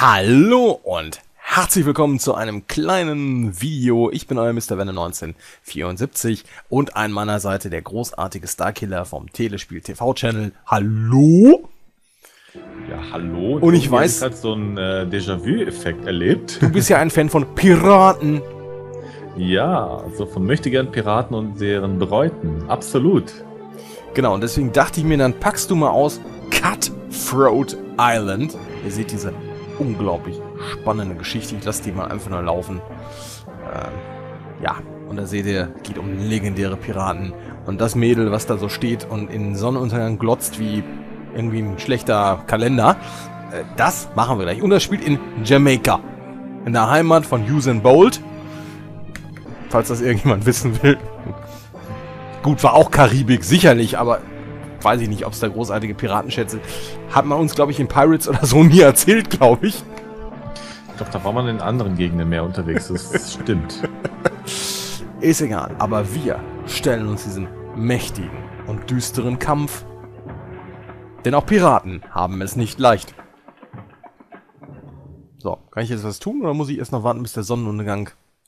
Hallo und herzlich willkommen zu einem kleinen Video. Ich bin euer Mr. Wenne 1974 und an meiner Seite der großartige Starkiller vom Telespiel TV Channel. Hallo? Ja, hallo. Und ich weiß, hat so einen Déjà-vu-Effekt erlebt. Du bist ja ein Fan von Piraten. Ja, so von möchtegern Piraten und deren Bräuten. Absolut. Genau, und deswegen dachte ich mir, dann packst du mal aus Cutthroat Island. Ihr seht diese unglaublich spannende Geschichte. Ich lasse die mal einfach nur laufen. Ja, und da seht ihr, geht um legendäre Piraten. Und das Mädel, was da so steht und in Sonnenuntergang glotzt wie irgendwie ein schlechter Kalender, das machen wir gleich. Und das spielt in Jamaika. In der Heimat von Usain Bolt. Falls das irgendjemand wissen will. Gut, war auch Karibik, sicherlich, aber weiß ich nicht, ob es da großartige Piratenschätze hat man uns, glaube ich, in Pirates oder so nie erzählt, glaube ich. Ich glaube, da war man in anderen Gegenden mehr unterwegs, das stimmt. Ist egal, aber wir stellen uns diesen mächtigen und düsteren Kampf. Denn auch Piraten haben es nicht leicht. So, kann ich jetzt was tun oder muss ich erst noch warten, bis der Sonnenuntergang...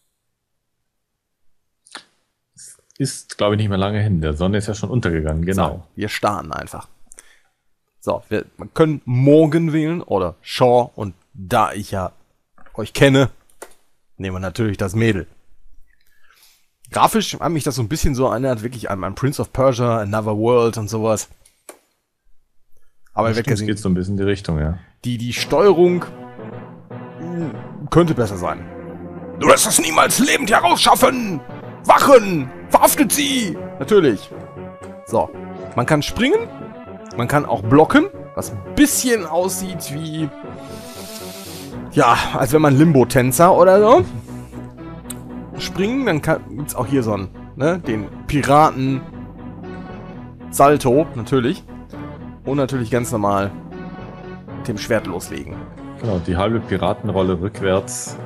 Ist, glaube ich, nicht mehr lange hin. Der Sonne ist ja schon untergegangen, genau. So, wir starten einfach. So, wir können morgen wählen oder Shaw. Und da ich ja euch kenne, nehmen wir natürlich das Mädel. Grafisch hat mich das so ein bisschen so erinnert, wirklich an Prince of Persia, Another World und sowas. Aber es geht so ein bisschen in die Richtung, ja. Die Steuerung könnte besser sein. Du wirst es niemals lebend herausschaffen! Wachen! Verhaftet sie! Natürlich. So. Man kann springen. Man kann auch blocken. Was ein bisschen aussieht wie... Ja, als wenn man Limbo-Tänzer oder so. Springen, dann gibt's auch hier so einen, ne, den Piraten Salto, natürlich. Und natürlich ganz normal mit dem Schwert loslegen. Genau, die halbe Piratenrolle rückwärts.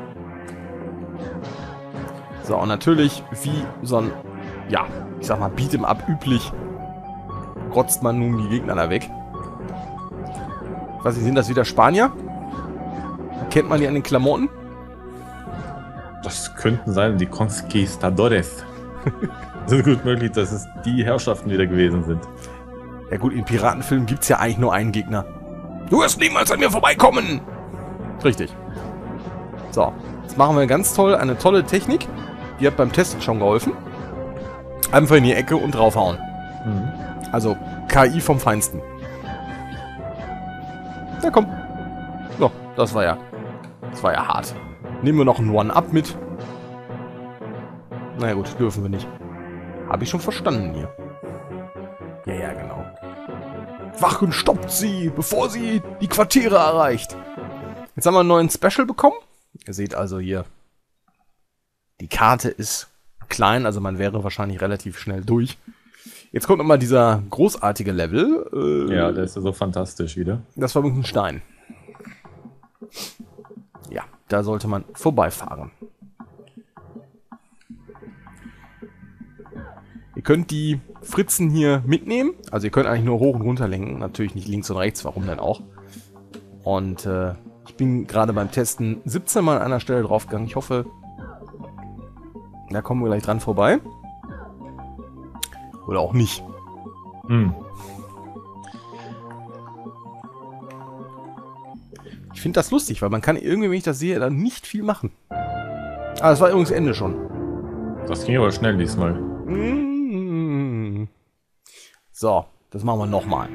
So, und natürlich, wie so ein, ja, ich sag mal, Beat'em Up üblich, rotzt man nun die Gegner da weg. Ich weiß nicht, sind das wieder Spanier? Kennt man die an den Klamotten? Das könnten sein, die Conquistadores. Es ist gut möglich, dass es die Herrschaften wieder gewesen sind. Ja gut, in Piratenfilmen gibt es ja eigentlich nur einen Gegner. Du wirst niemals an mir vorbeikommen! Richtig. So, jetzt machen wir ganz toll, eine tolle Technik. Die hat beim Testen schon geholfen. Einfach in die Ecke und draufhauen. Mhm. Also KI vom Feinsten. Na komm. So, das war ja hart. Nehmen wir noch ein One-Up mit. Naja gut, dürfen wir nicht. Habe ich schon verstanden hier. Ja, genau. Wachen, stoppt sie, bevor sie die Quartiere erreicht. Jetzt haben wir einen neuen Special bekommen. Ihr seht also hier, die Karte ist klein, also man wäre wahrscheinlich relativ schnell durch. Jetzt kommt nochmal dieser großartige Level. Ja, der ist ja so fantastisch wieder. Das war ein Stein. Ja, da sollte man vorbeifahren. Ihr könnt die Fritzen hier mitnehmen. Also ihr könnt eigentlich nur hoch und runter lenken. Natürlich nicht links und rechts, warum denn auch. Und ich bin gerade beim Testen 17 Mal an einer Stelle draufgegangen. Ich hoffe, da kommen wir gleich dran vorbei. Oder auch nicht. Hm. Ich finde das lustig, weil man kann irgendwie, wenn ich das sehe, dann nicht viel machen. Ah, das war übrigens Ende schon. Das ging aber schnell diesmal. So, das machen wir nochmal.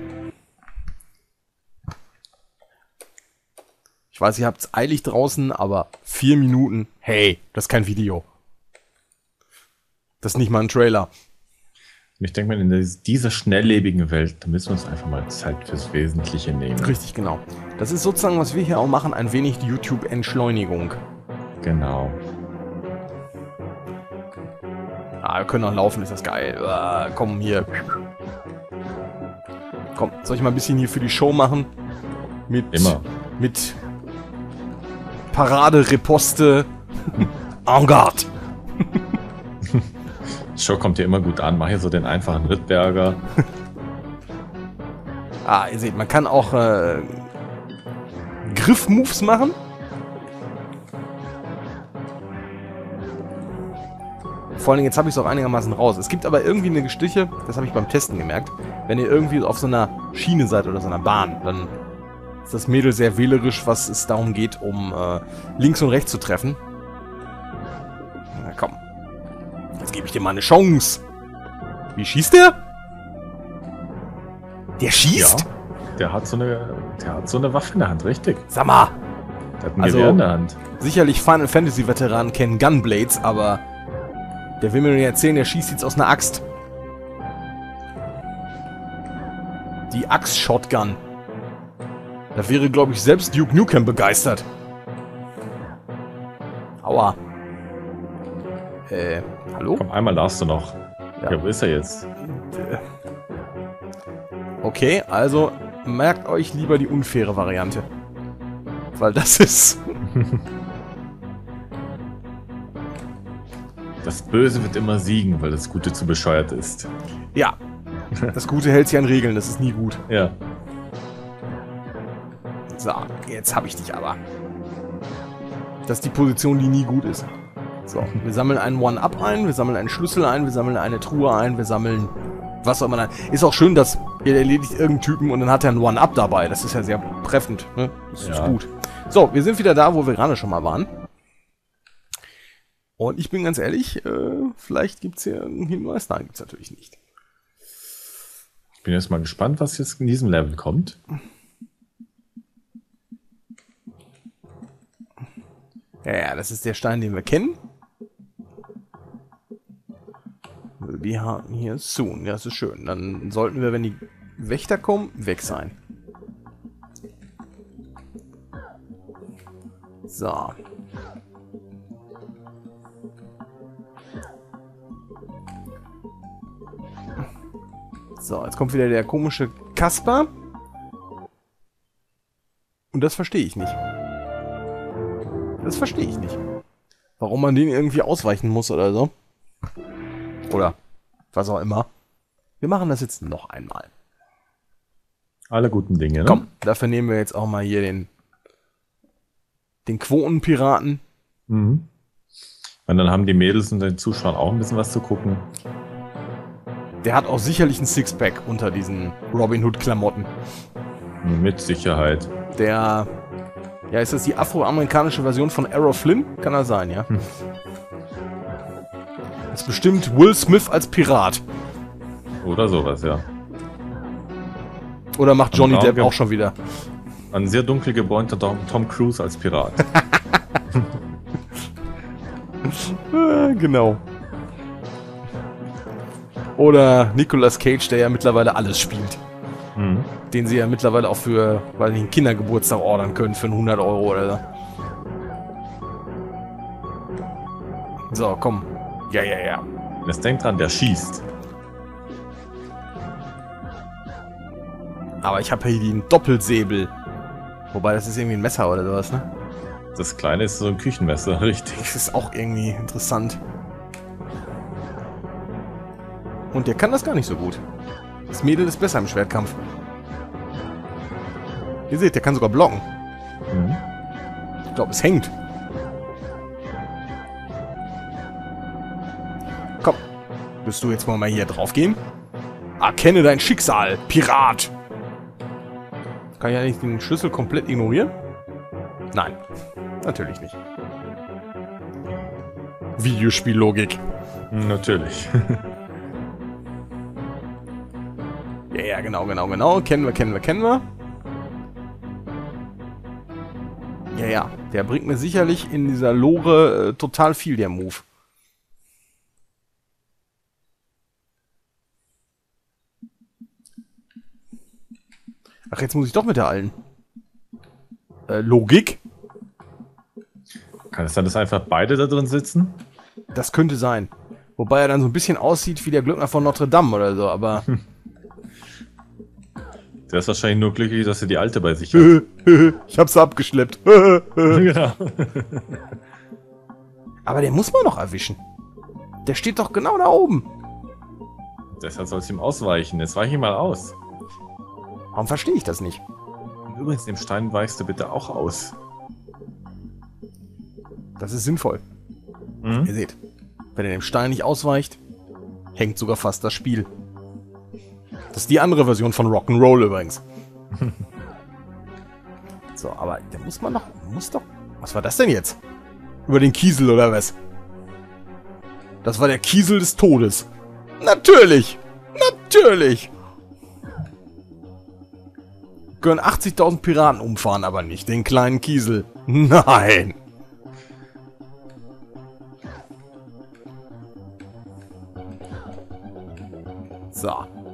Ich weiß, ihr habt es eilig draußen, aber 4 Minuten, hey, das ist kein Video. Das ist nicht mal ein Trailer. Ich denke mal, in dieser schnelllebigen Welt, da müssen wir uns einfach mal Zeit fürs Wesentliche nehmen. Richtig, genau. Das ist sozusagen, was wir hier auch machen, ein wenig die YouTube-Entschleunigung. Genau. Ah, wir können noch laufen, ist das geil. Komm, hier. Komm, soll ich mal ein bisschen hier für die Show machen? Immer. Mit Parade, Riposte, en garde. Die Show kommt hier immer gut an. Mach hier so den einfachen Rittberger. Ah, ihr seht, man kann auch Griff-Moves machen. Vor allem, jetzt habe ich es auch einigermaßen raus. Es gibt aber irgendwie eine Stiche, das habe ich beim Testen gemerkt, wenn ihr irgendwie auf so einer Schiene seid oder so einer Bahn, dann ist das Mädel sehr wählerisch, was es darum geht, um links und rechts zu treffen. Na komm. Jetzt gebe ich dir mal eine Chance. Wie schießt der? Der schießt? Ja, der hat so eine Waffe in der Hand, richtig. Sag mal. Der hat ein Gewehr in der Hand. Sicherlich Final Fantasy Veteranen kennen Gunblades, aber der will mir nur erzählen, der schießt jetzt aus einer Axt. Die Axt-Shotgun. Da wäre, glaube ich, selbst Duke Nukem begeistert. Aua. Hallo? Komm, einmal darfst du noch. Ja, wo ist er jetzt? Okay, also merkt euch lieber die unfaire Variante. Weil das ist... Das Böse wird immer siegen, weil das Gute zu bescheuert ist. Ja. Das Gute hält sich an Regeln, das ist nie gut. Ja. So, jetzt habe ich dich aber. Das ist die Position, die nie gut ist. So, wir sammeln einen One-Up ein, wir sammeln einen Schlüssel ein, wir sammeln eine Truhe ein, wir sammeln was auch immer ein. Ist auch schön, dass ihr erledigt irgendeinen Typen und dann hat er einen One-Up dabei. Das ist ja sehr treffend, ne? Das ist gut. So, wir sind wieder da, wo wir gerade schon mal waren. Und ich bin ganz ehrlich, vielleicht gibt es hier einen Hinweis. Nein, gibt es natürlich nicht. Ich bin jetzt mal gespannt, was jetzt in diesem Level kommt. Ja, das ist der Stein, den wir kennen. Wir haben hier Soon. Ja, das ist schön. Dann sollten wir, wenn die Wächter kommen, weg sein. So. So, jetzt kommt wieder der komische Kasper. Und das verstehe ich nicht. Das verstehe ich nicht. Warum man den irgendwie ausweichen muss oder so. Oder was auch immer. Wir machen das jetzt noch einmal. Alle guten Dinge, ne? Komm, dafür nehmen wir jetzt auch mal hier den Quotenpiraten. Mhm. Und dann haben die Mädels und den Zuschauern auch ein bisschen was zu gucken. Der hat auch sicherlich ein Sixpack unter diesen Robin Hood-Klamotten. Mit Sicherheit. Der... Ja, ist das die afroamerikanische Version von Errol Flynn? Kann das sein, ja? Das ist bestimmt Will Smith als Pirat. Oder sowas, ja. Oder macht Johnny Depp auch schon wieder? Ein sehr dunkel gebräunter Tom Cruise als Pirat. Genau. Oder Nicolas Cage, der ja mittlerweile alles spielt. Mhm. Den sie ja mittlerweile auch für, weiß nicht, einen Kindergeburtstag ordern können für 100 Euro oder so. So, komm. Ja, ja, ja. Jetzt denkt dran, der schießt. Aber ich habe hier den Doppelsäbel. Wobei, das ist irgendwie ein Messer oder sowas, ne? Das kleine ist so ein Küchenmesser, richtig. Das ist auch irgendwie interessant. Und der kann das gar nicht so gut. Das Mädel ist besser im Schwertkampf. Ihr seht, der kann sogar blocken. Mhm. Ich glaube, es hängt. Komm. Willst du jetzt mal hier drauf gehen? Erkenne dein Schicksal, Pirat! Kann ich ja nicht den Schlüssel komplett ignorieren? Nein. Natürlich nicht. Videospiellogik. Natürlich. Ja, genau. Kennen wir. Ja. Der bringt mir sicherlich in dieser Lore total viel, der Move. Ach, jetzt muss ich doch mit der allen. Logik? Kann es sein, dass einfach beide da drin sitzen? Das könnte sein. Wobei er dann so ein bisschen aussieht wie der Glöckner von Notre Dame oder so, aber... Der ist wahrscheinlich nur glücklich, dass er die Alte bei sich hat. Ich hab's abgeschleppt. Genau. Aber den muss man doch erwischen. Der steht doch genau da oben. Deshalb soll es ihm ausweichen. Jetzt weiche ich mal aus. Warum verstehe ich das nicht? Übrigens, dem Stein weichst du bitte auch aus. Das ist sinnvoll. Mhm. Ihr seht, wenn er dem Stein nicht ausweicht, hängt sogar fast das Spiel. Das ist die andere Version von Rock'n'Roll übrigens. So, aber der muss doch... Was war das denn jetzt? Über den Kiesel oder was? Das war der Kiesel des Todes. Natürlich! Natürlich! Können 80.000 Piraten umfahren, aber nicht den kleinen Kiesel. Nein! So.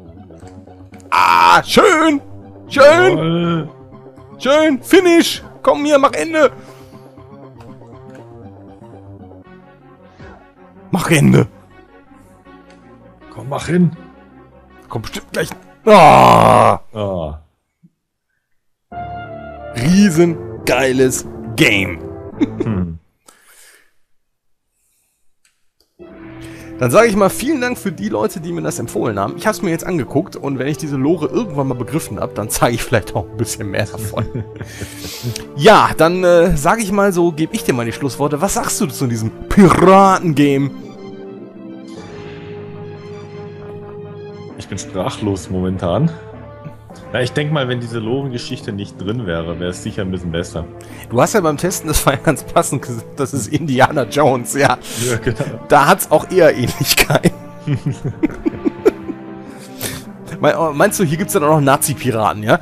Ah, schön! Schön! Jawohl. Schön! Finish! Komm hier, mach Ende! Mach Ende! Komm, mach hin. Kommt bestimmt gleich... Ah! Ah. Riesengeiles Game. Dann sage ich mal vielen Dank für die Leute, die mir das empfohlen haben. Ich habe es mir jetzt angeguckt und wenn ich diese Lore irgendwann mal begriffen habe, dann zeige ich vielleicht auch ein bisschen mehr davon. Ja, dann sage ich mal so, gebe ich dir mal die Schlussworte. Was sagst du zu diesem Piratengame? Ich bin sprachlos momentan. Na, ich denke mal, wenn diese Lore-Geschichte nicht drin wäre, wäre es sicher ein bisschen besser. Du hast ja beim Testen, das war ja ganz passend gesagt, das ist Indiana Jones, ja. Ja, genau. Da hat es auch eher Ähnlichkeit. Meinst du, hier gibt es dann auch noch Nazi-Piraten, ja?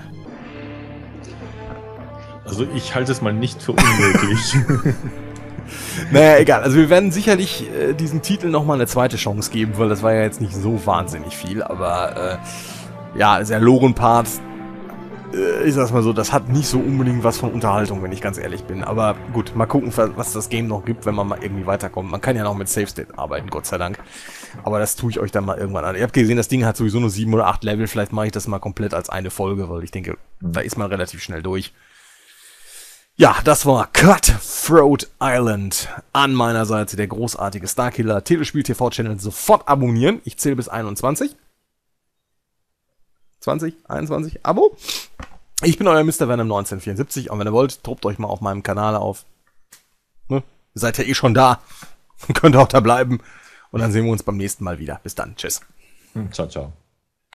Also ich halte es mal nicht für unmöglich. Naja, egal. Also wir werden sicherlich diesen Titel nochmal eine zweite Chance geben, weil das war ja jetzt nicht so wahnsinnig viel, aber ja, der Loren-Part, ich sag's mal so, das hat nicht so unbedingt was von Unterhaltung, wenn ich ganz ehrlich bin. Aber gut, mal gucken, was das Game noch gibt, wenn man mal irgendwie weiterkommt. Man kann ja noch mit Save State arbeiten, Gott sei Dank. Aber das tue ich euch dann mal irgendwann an. Ihr habt gesehen, das Ding hat sowieso nur 7 oder 8 Level. Vielleicht mache ich das mal komplett als eine Folge, weil ich denke, da ist man relativ schnell durch. Ja, das war Cutthroat Island. An meiner Seite der großartige Starkiller Telespiel TV-Channel. Sofort abonnieren. Ich zähle bis 21. 20, 21, Abo. Ich bin euer Mr. Venom 1974 und wenn ihr wollt, tobt euch mal auf meinem Kanal auf. Ne? Ihr seid ja eh schon da. Könnt auch da bleiben. Und dann sehen wir uns beim nächsten Mal wieder. Bis dann. Tschüss. Ciao, ciao.